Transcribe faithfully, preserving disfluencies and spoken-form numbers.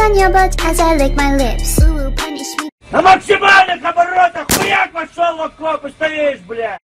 on your butt as I lick my lips. Ooh, punish me. На максимальных оборотах хуяк пошел в окоп и стоишь, бля!